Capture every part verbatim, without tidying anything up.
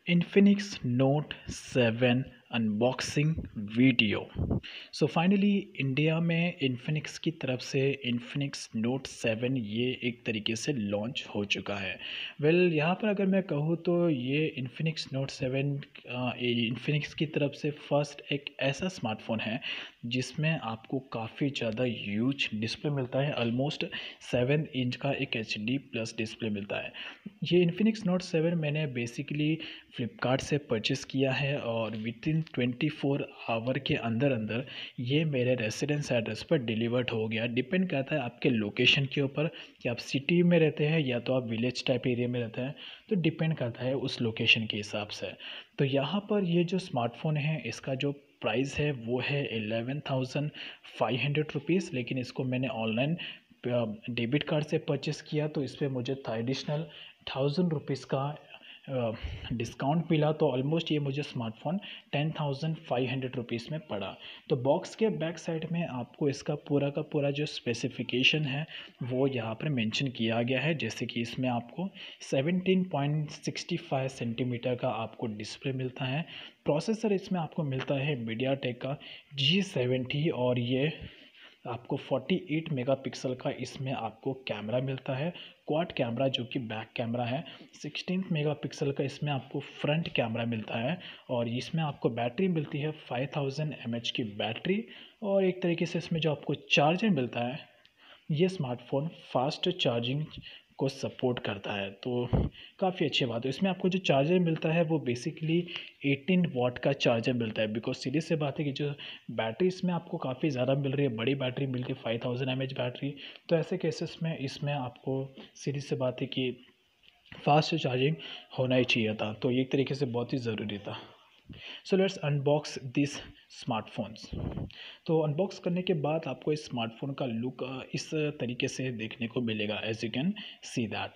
Infinix Note seven unboxing video. So finally India में Infinix की तरफ से इन्फिनिक्स नोट सेवन ये एक तरीके से लॉन्च हो चुका है। वेल well, यहाँ पर अगर मैं कहूँ तो ये इन्फिनिक्स नोट सेवन इन्फिनिक्स की तरफ से फर्स्ट एक ऐसा स्मार्टफोन है जिसमें आपको काफ़ी ज़्यादा ह्यूज डिस्प्ले मिलता है। ऑलमोस्ट सेवन इंच का एक एच डी प्लस डिस्प्ले मिलता है। ये इन्फिनिक्स नोट सेवन मैंने बेसिकली फ़्लिपकार्ट से परचेज़ किया है और within twenty four hour के अंदर अंदर ये मेरे रेसिडेंस एड्रेस पर डिलीवर्ड हो गया। डिपेंड करता है आपके लोकेशन के ऊपर कि आप सिटी में रहते हैं या तो आप विलेज टाइप एरिया में रहते हैं, तो डिपेंड करता है उस लोकेशन के हिसाब से। तो यहाँ पर ये जो स्मार्टफ़ोन है इसका जो प्राइस है वो है eleven thousand five hundred rupees, लेकिन इसको मैंने ऑनलाइन डेबिट कार्ड से परचेज़ किया तो इस पर मुझे एडिशनल थाउजेंड रुपीज़ का डिस्काउंट मिला। तो ऑलमोस्ट ये मुझे smartphone ten thousand five hundred rupees में पड़ा। तो बॉक्स के बैक साइड में आपको इसका पूरा का पूरा जो स्पेसिफिकेशन है वो यहाँ पर मेंशन किया गया है। जैसे कि इसमें आपको seventeen point six five centimetre का आपको डिस्प्ले मिलता है। प्रोसेसर इसमें आपको मिलता है मीडियाटेक का जी सेवेंटी और ये आपको अड़तालीस मेगापिक्सल का इसमें आपको कैमरा मिलता है, क्वाड कैमरा जो कि बैक कैमरा है। सिक्सटीन मेगापिक्सल का इसमें आपको फ्रंट कैमरा मिलता है और इसमें आपको बैटरी मिलती है फाइव थाउजेंड एम एच की बैटरी। और एक तरीके से इसमें जो आपको चार्जर मिलता है, ये स्मार्टफोन फास्ट चार्जिंग को सपोर्ट करता है, तो काफ़ी अच्छी बात है। इसमें आपको जो चार्जर मिलता है वो बेसिकली एटीन वाट का चार्जर मिलता है। बिकॉज सीधी सी बात है कि जो बैटरी इसमें आपको काफ़ी ज़्यादा मिल रही है, बड़ी बैटरी मिल रही है five thousand M H battery, तो ऐसे केसेस में इसमें आपको सीधी सी बात है कि फास्ट चार्जिंग होना ही चाहिए था, तो एक तरीके से बहुत ही ज़रूरी था। So let's unbox this smartphones. तो अनबॉक्स करने के बाद आपको इस स्मार्टफोन का लुक इस तरीके से देखने को मिलेगा, as you can see that.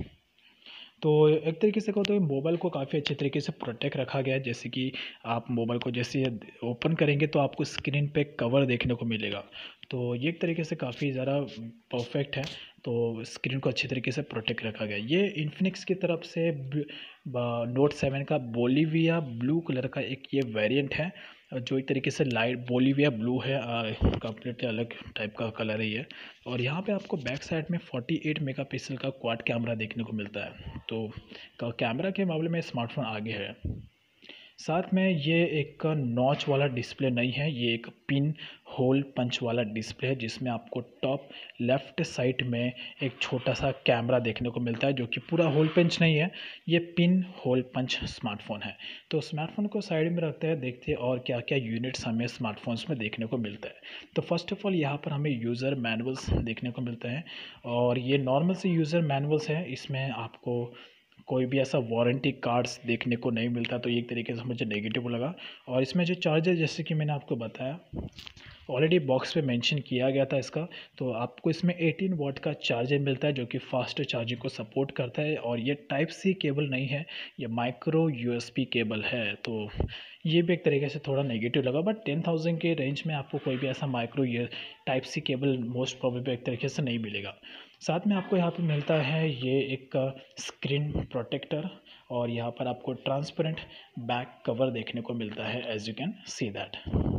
तो एक तरीके से कहो तो मोबाइल को काफ़ी अच्छे तरीके से प्रोटेक्ट रखा गया है। जैसे कि आप मोबाइल को जैसे ओपन करेंगे तो आपको स्क्रीन पे कवर देखने को मिलेगा, तो ये एक तरीके से काफ़ी ज़्यादा परफेक्ट है। तो स्क्रीन को अच्छी तरीके से प्रोटेक्ट रखा गया। ये इन्फिनिक्स की तरफ से नोट सेवन का बोलिविया ब्लू कलर का एक ये वेरिएंट है, जो एक तरीके से लाइट बोलिविया ब्लू है, कंप्लीटली अलग टाइप का कलर है ये। और यहाँ पे आपको बैक साइड में अड़तालीस मेगापिक्सल का क्वाड कैमरा देखने को मिलता है, तो कैमरा के मामले में स्मार्टफोन आगे है। साथ में ये एक नॉच वाला डिस्प्ले नहीं है, ये एक पिन होल पंच वाला डिस्प्ले है, जिसमें आपको टॉप लेफ़्ट साइड में एक छोटा सा कैमरा देखने को मिलता है, जो कि पूरा होल पंच नहीं है, ये पिन होल पंच स्मार्टफोन है। तो स्मार्टफोन को साइड में रखते हैं, देखते हैं और क्या क्या यूनिट्स हमें स्मार्टफोन्स में देखने को मिलता है। तो फर्स्ट ऑफ ऑल यहाँ पर हमें यूज़र मैनुअल्स देखने को मिलते हैं, और ये नॉर्मल से यूज़र मैनुअल्स है। इसमें आपको कोई भी ऐसा वारंटी कार्ड्स देखने को नहीं मिलता, तो एक तरीके से मुझे नेगेटिव लगा। और इसमें जो चार्जर, जैसे कि मैंने आपको बताया ऑलरेडी बॉक्स पे मेंशन किया गया था इसका, तो आपको इसमें एटीन वाट का चार्जर मिलता है जो कि फास्ट चार्जिंग को सपोर्ट करता है। और ये टाइप सी केबल नहीं है, ये माइक्रो यूएसबी केबल है, तो ये भी एक तरीके से थोड़ा नेगेटिव लगा। बट टेन थाउजेंड के रेंज में आपको कोई भी ऐसा micro type C cable most probably एक तरीके से नहीं मिलेगा। साथ में आपको यहाँ पे मिलता है ये एक स्क्रीन प्रोटेक्टर, और यहाँ पर आपको ट्रांसपेरेंट बैक कवर देखने को मिलता है, as you can see that.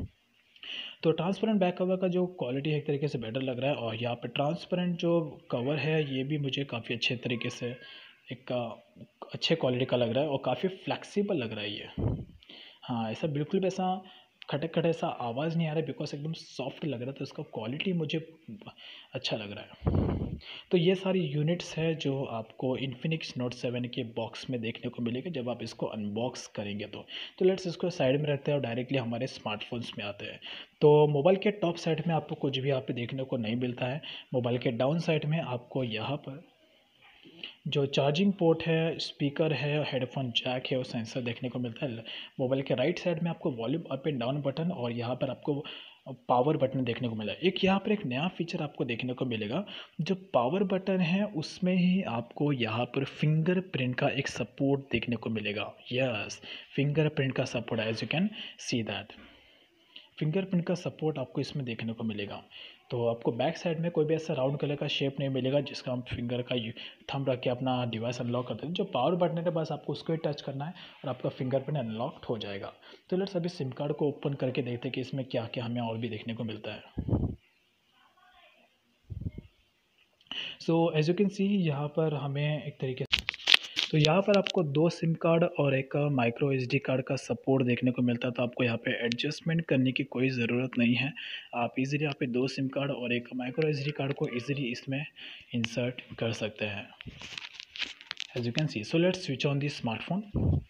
तो ट्रांसपेरेंट बैक कवर का जो क्वालिटी है एक तरीके से बेटर लग रहा है, और यहाँ पे ट्रांसपेरेंट जो कवर है ये भी मुझे काफ़ी अच्छे तरीके से एक अच्छे क्वालिटी का लग रहा है और काफ़ी फ्लेक्सिबल लग रहा है ये। हाँ, ऐसा बिल्कुल भी ऐसा खटक खटक ऐसा आवाज़ नहीं आ रहा है, बिकॉज एकदम सॉफ्ट लग रहा है, तो इसका क्वालिटी मुझे अच्छा लग रहा है। तो ये सारी यूनिट्स है जो आपको इन्फिनिक्स नोट सेवन के बॉक्स में देखने को मिलेगा जब आप इसको अनबॉक्स करेंगे। तो तो लेट्स इसको साइड में रखते हैं और डायरेक्टली हमारे स्मार्टफोन्स में आते हैं। तो मोबाइल के टॉप साइड में आपको कुछ भी यहाँ पे देखने को नहीं मिलता है। मोबाइल के डाउन साइड में आपको यहाँ पर जो चार्जिंग पोर्ट है, स्पीकर है, हेडफोन जैक है और सेंसर देखने को मिलता है। मोबाइल के राइट साइड में आपको volume up and down button और यहाँ पर आपको पावर बटन देखने को मिला। एक यहाँ पर एक नया फीचर आपको देखने को मिलेगा, जो पावर बटन है उसमें ही आपको यहाँ पर फिंगरप्रिंट का एक सपोर्ट देखने को मिलेगा। यस, फिंगरप्रिंट का support, as you can see that. Fingerprint का सपोर्ट आपको इसमें देखने को मिलेगा। तो आपको बैक साइड में कोई भी ऐसा राउंड कलर का शेप नहीं मिलेगा जिसका हम फिंगर का थंब रख के अपना डिवाइस अनलॉक करते हैं। जो पावर बटन है बस आपको उसको ही टच करना है और आपका फिंगरप्रिंट अनलॉक हो जाएगा। तो लेट्स अभी सिम कार्ड को ओपन करके देखते हैं कि इसमें क्या क्या हमें और भी देखने को मिलता है। So as you can see यहाँ पर हमें एक तरीके से, तो यहाँ पर आपको दो सिम कार्ड और एक माइक्रो एसडी कार्ड का सपोर्ट देखने को मिलता है। तो आपको यहाँ पे एडजस्टमेंट करने की कोई ज़रूरत नहीं है। आप इजीली यहाँ पे दो सिम कार्ड और एक माइक्रो एसडी कार्ड को इजीली इसमें इंसर्ट कर सकते हैं as you can see. So let's switch on the smartphone.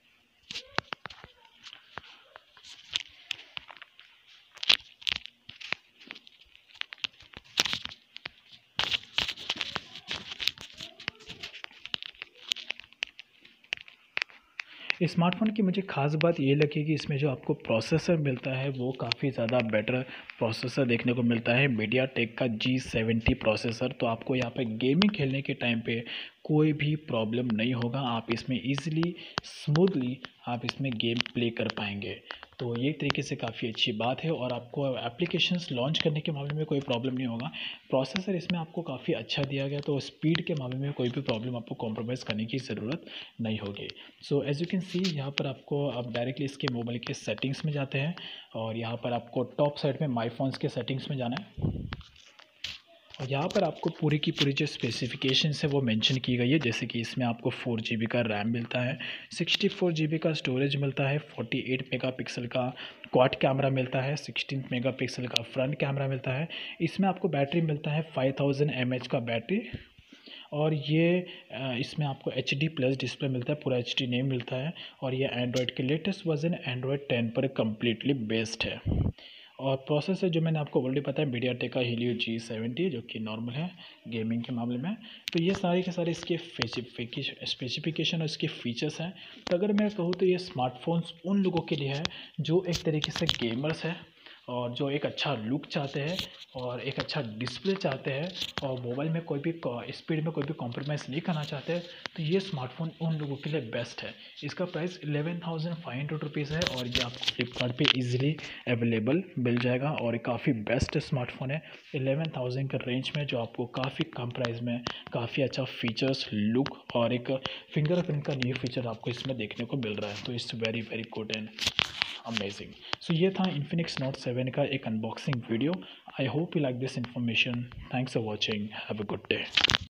Smartphone की मुझे ख़ास बात ये लगी कि इसमें जो आपको प्रोसेसर मिलता है वो काफ़ी ज़्यादा बेटर प्रोसेसर देखने को मिलता है, मीडिया टेक का जी सेवेंटी प्रोसेसर। तो आपको यहाँ पे गेमिंग खेलने के टाइम पे कोई भी प्रॉब्लम नहीं होगा। आप इसमें ईज़िली स्मूथली आप इसमें गेम प्ले कर पाएंगे। तो ये तरीके से काफ़ी अच्छी बात है और आपको एप्लीकेशंस लॉन्च करने के मामले में कोई प्रॉब्लम नहीं होगा। प्रोसेसर इसमें आपको काफ़ी अच्छा दिया गया, तो स्पीड के मामले में कोई भी प्रॉब्लम आपको कॉम्प्रोमाइज़ करने की ज़रूरत नहीं होगी। So as you can see यहाँ पर आपको आप डायरेक्टली इसके मोबाइल के सेटिंग्स में जाते हैं और यहाँ पर आपको टॉप साइड में माई फोन्स के सेटिंग्स में जाना है और यहाँ पर आपको पूरी की पूरी जो स्पेसिफिकेशंस है वो मेंशन की गई है। जैसे कि इसमें आपको फोर जी बी का रैम मिलता है, सिक्सटी फोर जी बी का स्टोरेज मिलता है, फोर्टी एट मेगापिक्सल का क्वाड कैमरा मिलता है, सिक्सटीन मेगापिक्सल का फ्रंट कैमरा मिलता है। इसमें आपको बैटरी मिलता है फाइव थाउजेंड एम एच का बैटरी और ये इसमें आपको एच डी प्लस डिस्प्ले मिलता है, पूरा एच डी नहीं मिलता है। और ये एंड्रॉयड के लेटेस्ट वर्जन एंड्रॉयड टेन पर कम्प्लीटली बेस्ड है। और प्रोसेसर जो मैंने आपको ऑलरेडी पता है मीडिया टेक का हीलियो जी सेवेंटी जो कि नॉर्मल है गेमिंग के मामले में। तो ये सारे के सारे इसके स्पेसिफिकेशन और इसके फीचर्स हैं। तो अगर मैं कहूँ तो ये स्मार्टफोन्स उन लोगों के लिए है जो एक तरीके से गेमर्स है और जो एक अच्छा लुक चाहते हैं और एक अच्छा डिस्प्ले चाहते हैं और मोबाइल में कोई भी स्पीड में कोई भी कॉम्प्रोमाइज़ नहीं करना चाहते। तो ये स्मार्टफोन उन लोगों के लिए बेस्ट है। इसका price eleven thousand five hundred rupees है और ये आपको फ्लिपकार्ट पे इजीली अवेलेबल मिल जाएगा और काफ़ी बेस्ट स्मार्टफोन है इलेवन थाउजेंड के रेंज में, जो आपको काफ़ी कम प्राइस में काफ़ी अच्छा फीचर्स, लुक और एक फिंगरप्रिंट का न्यू फीचर आपको इसमें देखने को मिल रहा है। तो it's very very good and amazing. So ये था इन्फिनिक्स नोट सेवन का एक unboxing video. I hope you like this information. Thanks for watching. Have a good day.